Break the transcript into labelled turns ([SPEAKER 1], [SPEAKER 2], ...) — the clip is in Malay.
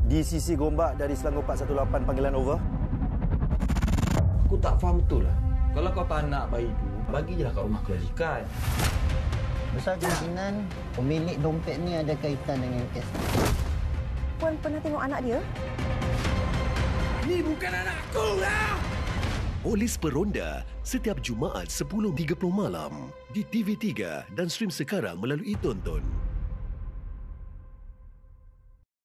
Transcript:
[SPEAKER 1] DCC Gombak dari Selangor 418 panggilan over.
[SPEAKER 2] Aku tak faham betul lah. Kalau kau tak nak bayi tu, bagi je lah kat rumah kebajikan.
[SPEAKER 3] Besar kemungkinan pemilik dompet ni ada kaitan dengan kes.
[SPEAKER 4] Puan pernah tengok anak dia?
[SPEAKER 2] Ni bukan anakku lah!
[SPEAKER 5] Polis Peronda setiap Jumaat 10.30 malam di TV3 dan stream sekarang melalui Tonton.